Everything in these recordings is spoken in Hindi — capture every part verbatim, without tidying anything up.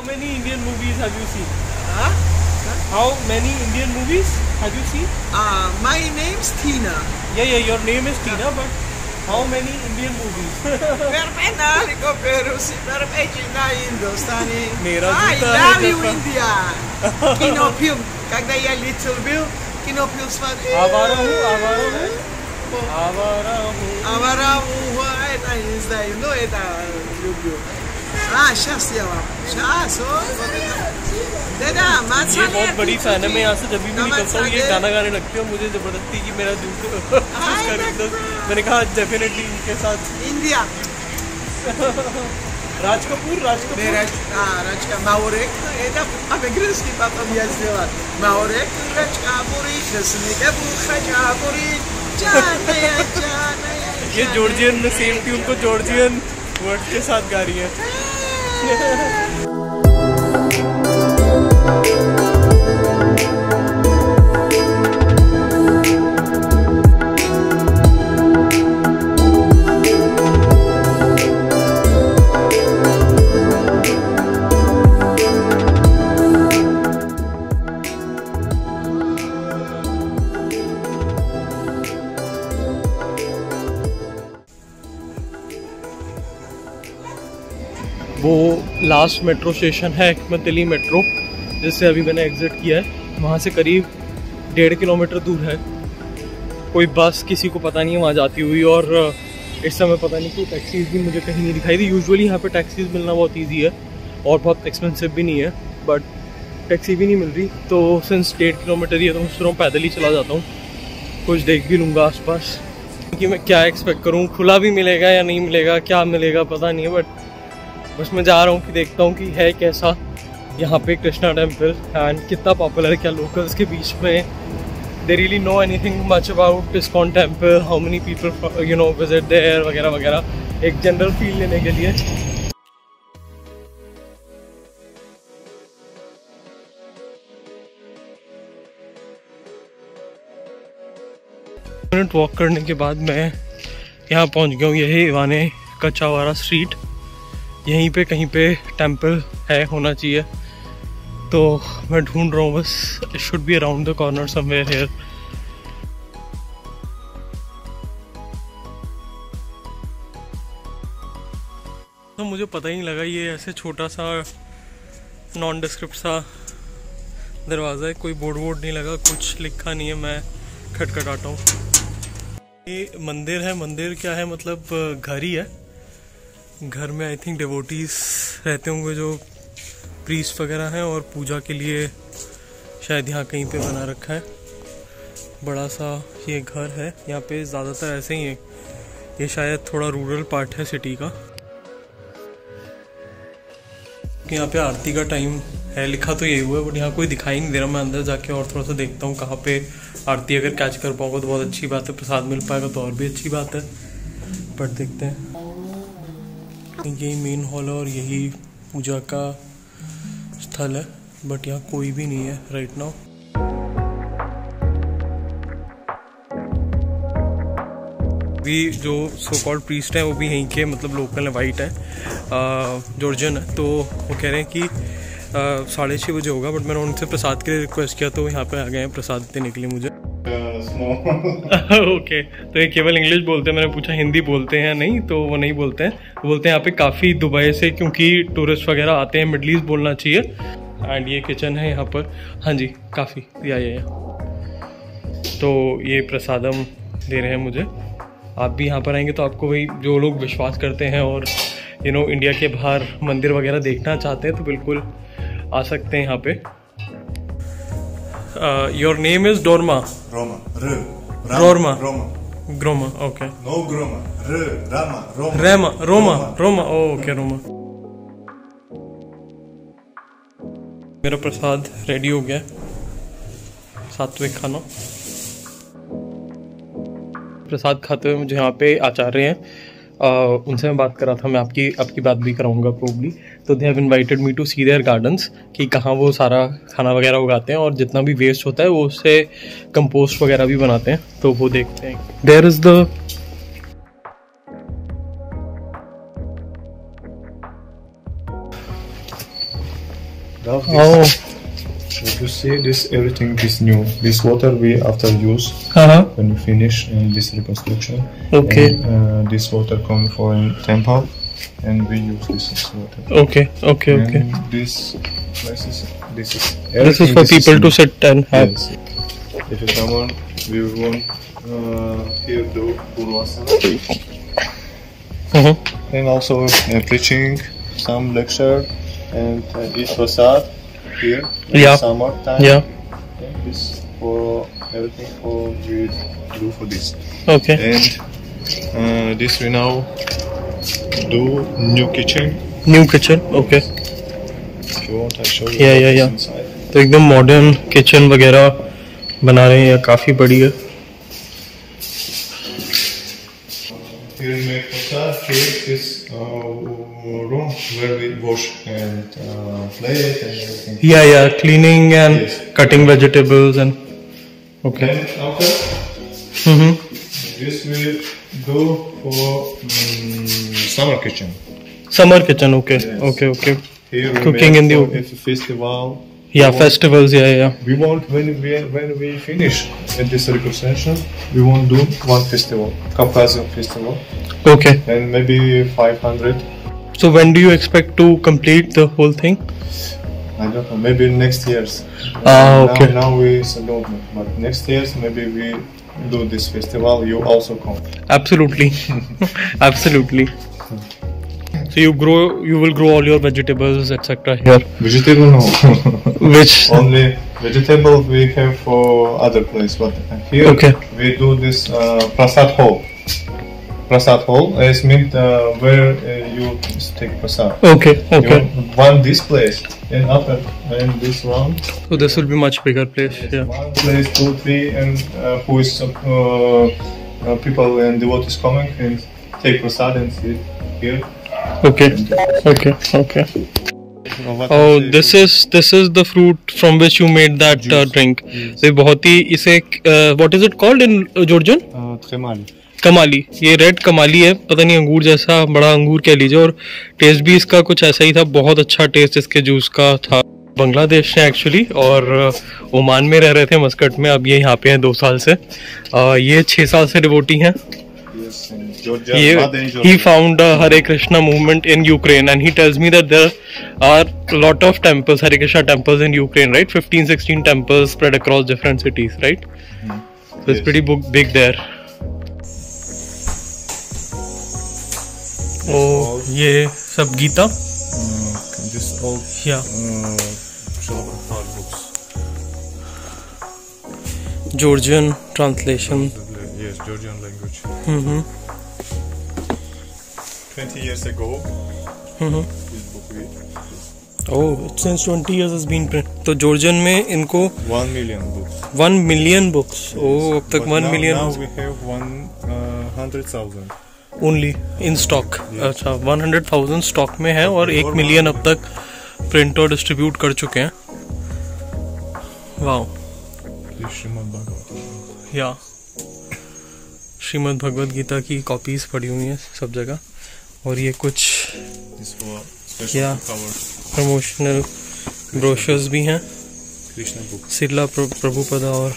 many Indian movies have you seen? Huh? How many Indian movies have you seen? Uh, my name's Tina. Yeah, yeah, your name is Tina, but how many Indian movies? Per me narico per usi per me Cina Hindustani. Mera I juta hai love you japa. India. Kinopil. Когда я little Bill, Kinopil смотрел. आवारा हूँ, आवारा हूँ, आवारा हूँ. Авара уха, это не знаю, но это люблю. А, сейчас я вам. Сейчас, о, вот это. Да-да, ये мацали. बहुत बड़ी फैन है। मैं यहाँ से जब भी निकलता हूँ ये गाना गाने लगती है मुझे जबरदस्ती कि मेरा दिल को खुश कर दो। मैंने कहा डेफिनेटली इनके साथ। India. राज कपूर, राज कपूर। Рачка, а, Рачка, Маурек, это по-английски потом я сделала. Маурек, Рачка, Бури, Хасмика, Бухача, Бури, Джаная, Джаная. ये जॉर्जियन में सेम ट्यून को जॉर्जियन वर्ड के साथ गा रही है। वो लास्ट मेट्रो स्टेशन है हिकमत अली मेट्रो, जिससे अभी मैंने एग्ज़िट किया है। वहाँ से करीब डेढ़ किलोमीटर दूर है। कोई बस किसी को पता नहीं है वहाँ जाती हुई, और इस समय पता नहीं क्यों टैक्सीज़ भी मुझे कहीं नहीं दिखाई दी। यूजुअली यहाँ पे टैक्सीज़ मिलना बहुत ईजी है और बहुत एक्सपेंसिव भी नहीं है, बट टैक्सी भी नहीं मिल रही। तो सिंस डेढ़ किलोमीटर ही है तो मैं सोच रहा हूँ पैदल ही चला जाता हूँ, कुछ देख भी लूँगा आसपास कि मैं क्या एक्सपेक्ट करूँ, खुला भी मिलेगा या नहीं मिलेगा, क्या मिलेगा पता नहीं है। बट बस मैं जा रहा हूँ कि देखता हूँ कि है कैसा यहाँ पे कृष्णा टेम्पल एंड कितना पॉपुलर है, क्या लोकल्स के बीच में they really know anything much about ISKCON temple, how many people you know visit there वगैरह वगैरह, एक जनरल फील लेने के लिए। मिनट वॉक करने के बाद मैं यहाँ पहुँच गया हूँ। यही इवाने कच्चावारा स्ट्रीट, यहीं पे कहीं पे टेंपल है, होना चाहिए। तो मैं ढूंढ रहा हूँ बस, it should be around the corner somewhere here. तो मुझे पता ही नहीं लगा ये ऐसे छोटा सा नॉन डिस्क्रिप्ट सा दरवाज़ा है, कोई बोर्ड वोर्ड नहीं लगा, कुछ लिखा नहीं है। मैं खटखटाता हूँ। ये मंदिर है, मंदिर क्या है मतलब घर ही है। घर में आई थिंक डिवोटीज रहते होंगे जो प्रीस्ट वगैरह हैं, और पूजा के लिए शायद यहाँ कहीं पे बना रखा है। बड़ा सा ये घर है, यहाँ पे ज़्यादातर ऐसे ही है। ये शायद थोड़ा रूरल पार्ट है सिटी का। यहाँ पे आरती का टाइम है, लिखा तो यही हुआ है बट यहाँ कोई दिखाई नहीं दे रहा। मैं अंदर जाके और थोड़ा सा देखता हूँ कहाँ पे आरती अगर कैच कर पाऊँगा तो बहुत अच्छी बात है, प्रसाद मिल पाएगा तो और भी अच्छी बात है। बट देखते हैं। यही मेन हॉल है और यही पूजा का स्थल है, बट यहाँ कोई भी नहीं है राइट नाउ। भी जो सो कॉल्ड प्रीस्ट है वो भी यहीं के मतलब लोकल है, वाइट है, जॉर्जियन है। तो वो कह रहे हैं कि साढ़े छः बजे होगा, बट मैंने उनसे प्रसाद के लिए रिक्वेस्ट किया तो यहाँ पे आ गए हैं प्रसाद देने के लिए मुझे। Okay okay. तो ये केवल इंग्लिश बोलते हैं। मैंने पूछा हिंदी बोलते हैं या नहीं, तो वो नहीं बोलते हैं। वो बोलते हैं यहाँ पे काफ़ी दुबई से क्योंकि टूरिस्ट वगैरह आते हैं, मिडल ईस्ट बोलना चाहिए। एंड ये किचन है यहाँ पर, हाँ जी काफ़ी या या तो ये प्रसादम दे रहे हैं मुझे। आप भी यहाँ पर आएंगे तो आपको वही, जो लोग विश्वास करते हैं और यू नो इंडिया के बाहर मंदिर वगैरह देखना चाहते हैं तो बिल्कुल आ सकते हैं यहाँ पे। योर नेम इज डोरमा? रोमा, र, रोरमा, रोमा, ग्रोमा, ओके। नो ग्रोमा, र, रामा, रोमा, रेमा, रोमा, रोमा, ओके रोमा। मेरा प्रसाद रेडी हो गया, सात्विक खाना। प्रसाद खाते हुए मुझे यहाँ पे आचार्य हैं, uh, उनसे मैं बात कर रहा था। मैं आपकी आपकी बात भी कराऊंगा प्रोबली। तो they have invited me to see their gardens, कि कहाँ वो सारा खाना वगैरह उगाते हैं और जितना भी वेस्ट होता है वो उससे कंपोस्ट वगैरह भी बनाते हैं, तो वो देखते हैं। There is the Now this, Oh. if you see this, everything is new. This water we after use Uh-huh. when we finish in this reconstruction. Okay. And, uh, this water come from temple, and we use this as water. Okay. Okay. Okay. And this place is this is This is everything for people new. to sit and have. Yes. If you come on, we want uh, here do Urvasana. Uh-huh. And also uh, preaching, some lecture, and uh, eat prasad here. in Yeah. Summer time. Yeah. And this for everything for we do for this. Okay. And uh, this we now do new kitchen. New kitchen. Okay. If you want, I show you. Yeah, what yeah, is yeah. inside. तो एकदम मॉडर्न किचन वगैरह बना रहे हैं या काफी बड़ी है. Here in prasad, here is uh, room where we wash and uh, plate and everything. Yeah, yeah, cleaning and Yes. cutting vegetables and okay. And after Mm-hmm. this we do for um, summer kitchen. Summer kitchen. Okay. Yes. Okay. Okay. Here we Cooking make in the for open. every festival. Yeah, We want- festivals. Yeah, yeah. We want when we when we finish at this reconstruction, we want to do one festival, Caucasian festival, Okay. and maybe five hundred. So when do you expect to complete the whole thing? I don't know. Maybe next year's. Ah, okay. Now, now we don't know, but next year's maybe we do this festival. You also come. Absolutely. Absolutely. So you grow, you will grow all your vegetables, et cetera here. Vegetable no. Which Only vegetable we have for other place, but here Okay. we do this uh, prasad hall. Prasad hall is meant uh, where uh, you take prasad. okay, okay. You want this place, and after and this one. So this will be much bigger place. Yeah. One place, two, three, and uh, who is uh, uh, people and devotees coming and take prasad and sit here. Okay. Okay. Okay. What Oh, is this is this is the fruit from which you made that uh, drink. Yes. ये बहुत ही इसे uh, what is it called in Georgian? uh, Tremali. कमाली. ये रेड कमाली है, पता नहीं अंगूर जैसा, बड़ा अंगूर कह लीजिए, और टेस्ट भी इसका कुछ ऐसा ही था. बहुत अच्छा टेस्ट इसके जूस का था. बांग्लादेश से एक्चुअली, और ओमान में रह रहे थे मस्कट में. अब ये यहाँ पे हैं दो साल से. uh, ये छः साल से डिवोटी हैं. Yes, in Georgia. He, Mother in he Georgia. found uh, Hare Krishna movement in Ukraine, and he tells me that there are a lot of temples, Hare Krishna temples in Ukraine, right? fifteen, sixteen temples spread across different cities, right? Mm-hmm. So it's Yes. pretty big, big there. Oh, ये सब Gita. Uh, this all Yeah. uh, Srila Prabhupada books. Georgian translation. Yes, Georgian language. Mm-hmm. Twenty years ago, Mm-hmm. this book we Oh, since twenty years has been print. तो जॉर्जियन में इनको one million books. one million books. Oh, अब तक But one now, million Now we have one uh, hundred thousand. Only in stock. अच्छा, one hundred thousand स्टॉक में है, और एक और मिलियन one अब तक प्रिंट और डिस्ट्रीब्यूट कर चुके हैं. वाओ. This Srimad Bhagavatam. या श्रीमद् भगवद गीता की कॉपीज पड़ी हुई हैं सब जगह. और ये कुछ This for special Yeah. covers. Promotional brochures भी हैं. Krishna book. सिरला प्रभुपदा और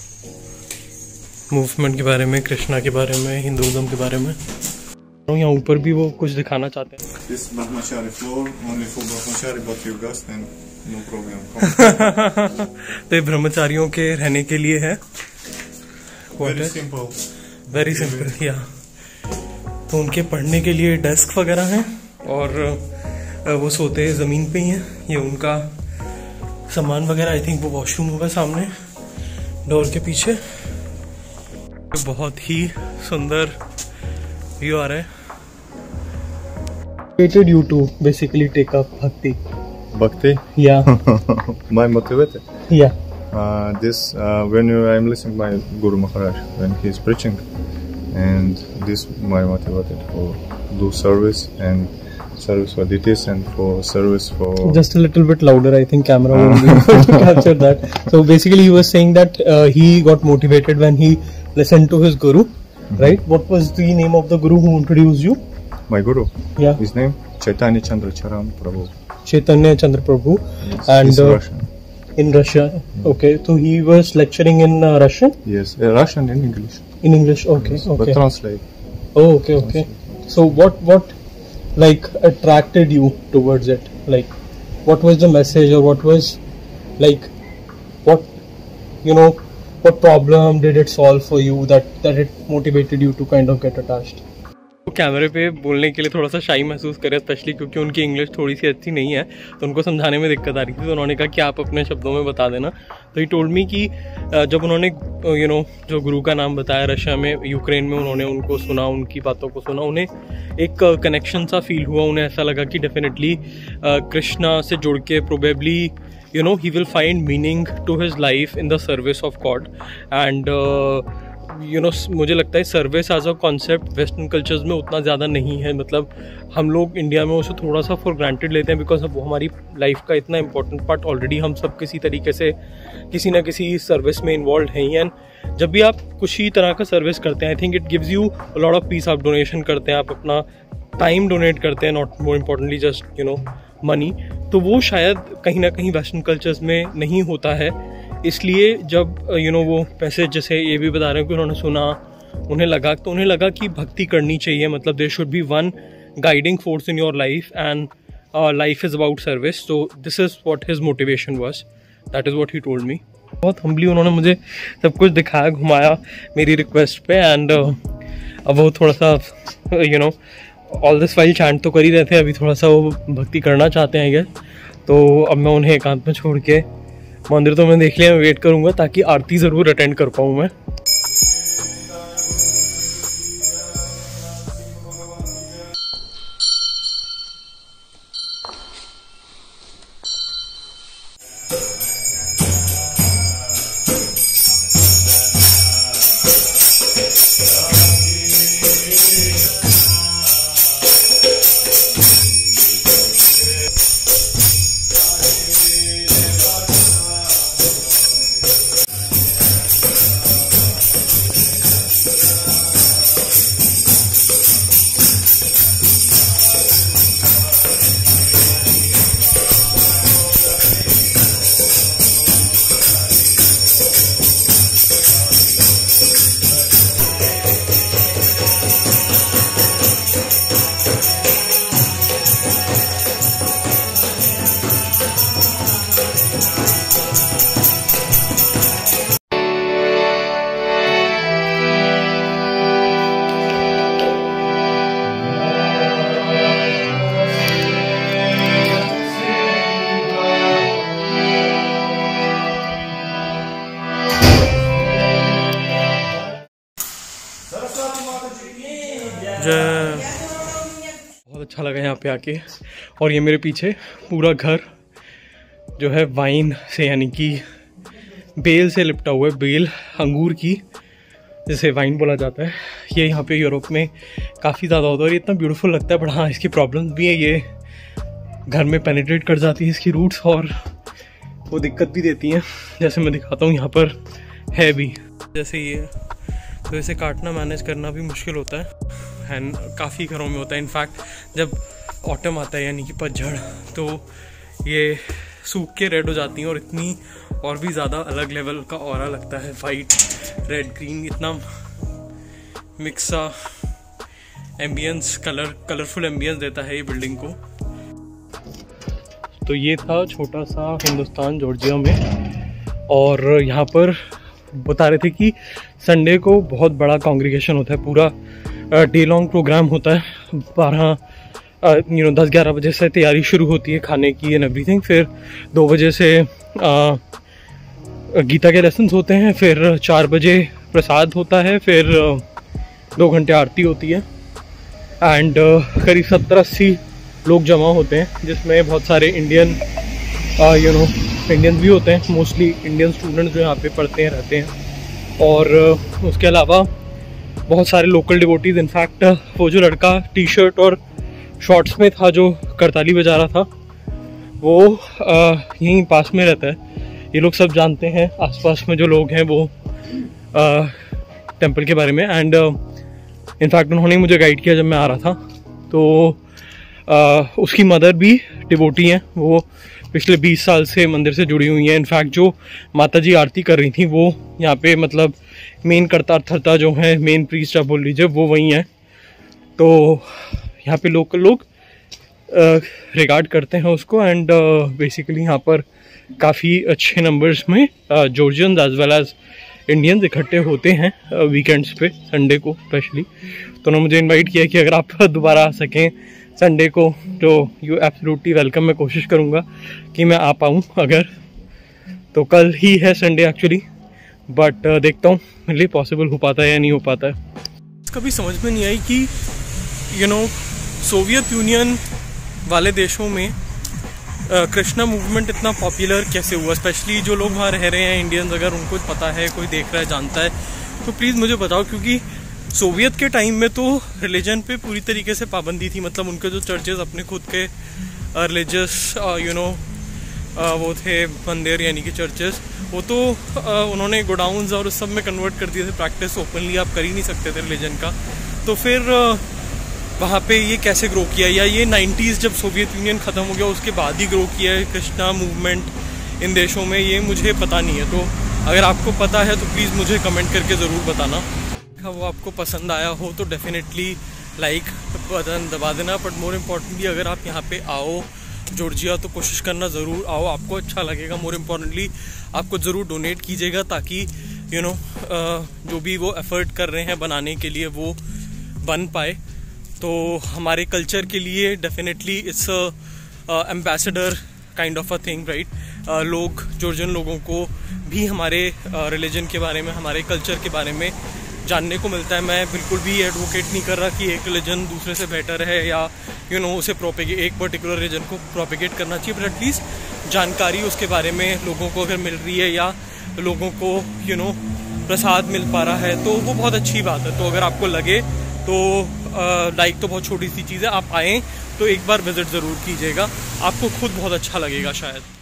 मूवमेंट के बारे में, कृष्णा के बारे में, हिंदुइज्म के बारे में. यहाँ ऊपर भी वो कुछ दिखाना चाहते हैं. This Brahmachari floor only for Brahmachari, but you guys then no problem. तो ये ब्रह्मचारियों के रहने के लिए है. Very simple. Very simple. या तो उनके पढ़ने के लिए डेस्क वगैरह हैं, और अ, वो सोते ज़मीन पे ही हैं. ये उनका सामान वगैरह. आई थिंक वो वॉशरूम होगा सामने डोर के पीछे. बहुत ही सुंदर व्यू आ रहा है. Created you to basically take up bhakti. Bhakti. Yeah. My motivated. Yeah. Uh, this uh, when you, I'm listening my Guru Maharaj when he's preaching, and this my motivated for do service and service for deities and for service for Just a little bit louder. I think camera won't be able to capture that. So basically, he was saying that uh, he got motivated when he listened to his guru, right? What was the name of the guru who introduced you? my Guru. Yeah. His name Chaitanya Chandra Charan Prabhu. Chaitanya Chandra Prabhu. Yes, and he's uh, Russian. in Russia. Okay, so he was lecturing in uh, Russian? Yes, uh, Russian and English. In English, okay, Yes, okay. But translate. Oh, okay, okay. So what what like attracted you towards it? Like, what was the message, or what was like what you know what problem did it solve for you that that it motivated you to kind of get attached? तो कैमरे पे बोलने के लिए थोड़ा सा शाई महसूस करे, स्पेशली क्योंकि उनकी इंग्लिश थोड़ी सी अच्छी नहीं है, तो उनको समझाने में दिक्कत आ रही थी। तो उन्होंने कहा कि आप अपने शब्दों में बता देना। तो ही टोल्ड मी कि जब उन्होंने यू नो जो गुरु का नाम बताया रशिया में, यूक्रेन में, उन्होंने उनको सुना, उनकी बातों को सुना, उन्हें एक कनेक्शन सा फील हुआ। उन्हें ऐसा लगा कि डेफिनेटली कृष्णा से जुड़ के probably you know he will find meaning to his life in the service of God. And you know मुझे लगता है service as a concept western cultures में उतना ज़्यादा नहीं है। मतलब हम लोग इंडिया में उसे थोड़ा सा फॉर ग्रांटेड लेते हैं, बिकॉज अब वो हमारी लाइफ का इतना इंपॉर्टेंट पार्ट ऑलरेडी हम सब किसी तरीके से किसी ना किसी सर्विस में इन्वॉल्व हैं ही। एंड जब भी आप कुछ ही तरह का सर्विस करते हैं, I think it gives you a lot of peace. आप डोनेशन करते हैं, आप अपना टाइम डोनेट करते हैं, not more importantly just you know money. तो वो शायद कहीं ना कहीं वेस्टर्न कल्चर्स में नहीं होता है। इसलिए जब यू नो वो पैसे जैसे ये भी बता रहे हैं कि उन्होंने सुना, उन्हें लगा तो उन्हें लगा कि भक्ति करनी चाहिए। मतलब there should be one guiding force in your life, and life is about service. So this is what his motivation was, that is what he told me. बहुत हम्बली उन्होंने मुझे सब कुछ दिखाया, घुमाया मेरी रिक्वेस्ट पे। एंड uh, अब वो थोड़ा सा you know all this while chant तो कर ही रहे थे, अभी थोड़ा सा वो भक्ति करना चाहते हैं आई। तो अब मैं उन्हें एकांत में छोड़ के, मंदिर तो मैं देख लिया, मैं वेट करूंगा ताकि आरती ज़रूर अटेंड कर पाऊँ मैं। बहुत अच्छा लगा यहाँ पे आके। और ये मेरे पीछे पूरा घर जो है वाइन से यानी कि बेल से लिपटा हुआ है। बेल अंगूर की, जिसे वाइन बोला जाता है। ये यहाँ पे यूरोप में काफ़ी ज़्यादा होता है और ये इतना ब्यूटीफुल लगता है। बट हाँ, इसकी प्रॉब्लम्स भी है, ये घर में पेनिट्रेट कर जाती है इसकी रूट्स, और वो दिक्कत भी देती हैं। जैसे मैं दिखाता हूँ यहाँ पर है भी, जैसे ये, तो इसे काटना मैनेज करना भी मुश्किल होता है। एंड काफ़ी घरों में होता है। इनफैक्ट जब ऑटम आता है यानी कि पतझड़, तो ये सूख के रेड हो जाती हैं और इतनी और भी ज़्यादा अलग लेवल का ऑरा लगता है। वाइट, रेड, ग्रीन, इतना मिक्स सा एम्बियंस, कलर कलरफुल एम्बियंस देता है ये बिल्डिंग को। तो ये था छोटा सा हिंदुस्तान जॉर्जिया में। और यहाँ पर बता रहे थे कि संडे को बहुत बड़ा कॉन्ग्रीगेशन होता है, पूरा डे लॉन्ग प्रोग्राम होता है। बारह यू नो दस ग्यारह बजे से तैयारी शुरू होती है खाने की एंड एवरीथिंग। फिर दो बजे से आ, गीता के लेसन्स होते हैं, फिर चार बजे प्रसाद होता है, फिर दो घंटे आरती होती है। एंड करीब सत्तर अस्सी लोग जमा होते हैं, जिसमें बहुत सारे इंडियन यू नो इंडियंस भी होते हैं। मोस्टली इंडियन स्टूडेंट्स जो यहाँ पे पढ़ते हैं रहते हैं। और uh, उसके अलावा बहुत सारे लोकल डिवोटीज। इनफैक्ट वो जो लड़का टी शर्ट और शॉर्ट्स में था जो करताली बजा रहा था, वो uh, यहीं पास में रहता है। ये लोग सब जानते हैं, आसपास में जो लोग हैं वो टेंपल uh, के बारे में। एंड इनफैक्ट uh, उन्होंने मुझे गाइड किया जब मैं आ रहा था। तो uh, उसकी मदर भी डिवोटी हैं, वो पिछले बीस साल से मंदिर से जुड़ी हुई हैं। इनफैक्ट जो माता जी आरती कर रही थी वो यहाँ पे मतलब मेन करता थरता जो है, मेन प्रीस्ट आप बोल लीजिए, वो वही हैं। तो यहाँ पे लोकल लोग रिगार्ड करते हैं उसको। एंड बेसिकली यहाँ पर काफ़ी अच्छे नंबर्स में Georgians as well as Indians इकट्ठे होते हैं वीकेंड्स पे, संडे को स्पेशली। तो उन्होंने मुझे इनवाइट किया कि अगर आप दोबारा आ सकें संडे को तो यू एब्सोल्युटली वेलकम। मैं कोशिश करूँगा कि मैं आ पाऊँ, अगर तो कल ही है संडे एक्चुअली, बट देखता हूँ मेरे लिए पॉसिबल हो पाता है या नहीं हो पाता है। कभी समझ में नहीं आई कि यू नो सोवियत यूनियन वाले देशों में कृष्णा मूवमेंट इतना पॉपुलर कैसे हुआ। स्पेशली जो लोग वहाँ रह रहे हैं इंडियंस, अगर उनको पता है, कोई देख रहा है, जानता है, तो प्लीज़ मुझे बताओ। क्योंकि सोवियत के टाइम में तो रिलीजन पे पूरी तरीके से पाबंदी थी। मतलब उनके जो चर्चेज अपने खुद के रिलीजियस यू नो वो थे मंदिर यानी कि चर्चेस, वो तो uh, उन्होंने गोडाउन्स और उस सब में कन्वर्ट कर दिए थे। प्रैक्टिस ओपनली आप कर ही नहीं सकते थे रिलीजन का। तो फिर uh, वहाँ पे ये कैसे ग्रो किया, या ये नाइन्टीज़ जब सोवियत यूनियन ख़त्म हो गया उसके बाद ही ग्रो किया है कृष्णा मूवमेंट इन देशों में, ये मुझे पता नहीं है। तो अगर आपको पता है तो प्लीज़ मुझे कमेंट करके ज़रूर बताना। वो आपको पसंद आया हो तो डेफिनेटली लाइक बटन दबा देना। बट मोर इम्पॉर्टेंटली अगर आप यहाँ पे आओ जॉर्जिया तो कोशिश करना ज़रूर आओ, आपको अच्छा लगेगा। मोर इम्पॉर्टेंटली आपको ज़रूर डोनेट कीजिएगा ताकि यू नो जो भी वो एफर्ट कर रहे हैं बनाने के लिए वो बन पाए। तो हमारे कल्चर के लिए definitely it's ambassador kind of a thing, right. लोग जॉर्जियन लोगों को भी हमारे रिलीजन uh, के बारे में, हमारे कल्चर के बारे में जानने को मिलता है। मैं बिल्कुल भी एडवोकेट नहीं कर रहा कि एक रिलीजन दूसरे से बेटर है या यू नो उसे प्रोपेगेट, एक पर्टिकुलर रिलीजन को प्रोपेगेट करना चाहिए, बट एटलीस्ट जानकारी उसके बारे में लोगों को अगर मिल रही है या लोगों को यू नो प्रसाद मिल पा रहा है तो वो बहुत अच्छी बात है। तो अगर आपको लगे तो लाइक तो बहुत छोटी सी चीज़ है, आप आएँ तो एक बार विज़िट ज़रूर कीजिएगा, आपको खुद बहुत अच्छा लगेगा शायद।